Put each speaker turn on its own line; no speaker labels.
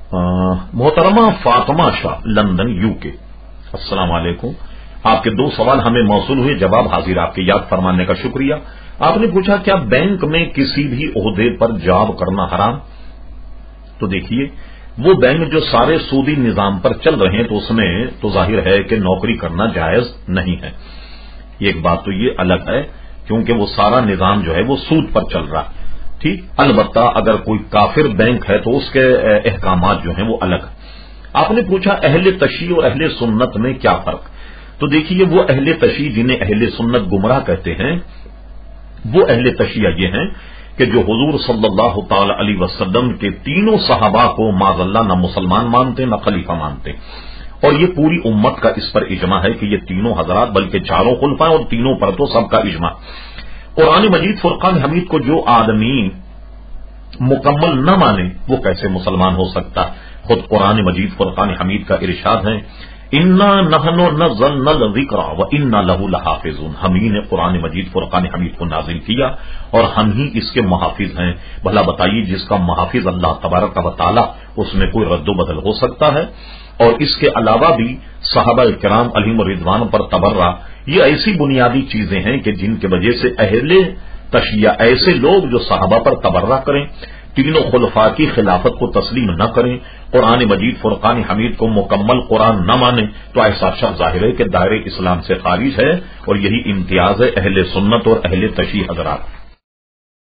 محترمہ فاطمہ شاہ London UK، السلام علیکم، آپ کے 2 سوال ہمیں موصول ہوئے، جواب حاضر، آپ کے یاد فرمانے کا شکریہ۔ آپ نے پوچھا کیا بینک میں کسی بھی عہدے پر جاب کرنا حرام؟ تو دیکھیے، وہ بینک جو سارے سودی نظام پر چل رہے ہیں تو اس میں تو ظاہر ہے کہ نوکری کرنا جائز نہیں ہے، ایک بات تو یہ الگ ہے کیونکہ وہ سارا نظام جو ہے وہ سود پر چل رہا ہے، ٹھیک۔ البتہ اگر کوئی کافر بینک ہے تو اس کے احکامات جو ہیں وہ الگ ہیں۔ آپ نے پوچھا اہل تشیع اور اہل سنت میں کیا فرق؟ تو دیکھیے، وہ اہل تشیع جنہیں اہل سنت گمراہ کہتے ہیں، وہ اہل تشیع یہ ہیں کہ جو حضور صلی اللہ تعالی علیہ وسلم کے تینوں صحابہ کو معاذ اللہ نہ مسلمان مانتے نہ خلیفہ مانتے، اور یہ پوری امت کا اس پر اجماع ہے کہ یہ تینوں حضرات بلکہ چاروں خلفاء اور تینوں پر تو سب کا اجماع۔ قرآن مجید فرقان حمید کو جو آدمی مکمل نہ مانے وہ کیسے مسلمان ہو سکتا؟ خود قرآن مجید فرقان حمید کا ارشاد ہے، انا نحن نزلنا الذکر وانا له لحافظون، ہم ہی نے قرآن مجید فرقان حمید کو نازل کیا اور ہم ہی اس کے محافظ ہیں۔ بھلا بتائیے، جس کا محافظ اللہ تبارک و تعالی، اس میں کوئی رد و بدل ہو سکتا ہے؟ اور اس کے علاوہ بھی صحابہ کرام علیہم رضوان پر تبرہ، یہ ایسی بنیادی چیزیں ہیں کہ جن کی وجہ سے اہل تشیع ایسے لوگ جو صحابہ پر تبرہ کریں، تینوں خلفاء کی خلافت کو تسلیم نہ کریں، قرآن مجید فرقان حمید کو مکمل قرآن نہ مانیں، تو ایسا شخص ظاہر ہے کہ دائرے اسلام سے خارج ہے، اور یہی امتیاز ہے اہل سنت اور اہل تشیع حضرات۔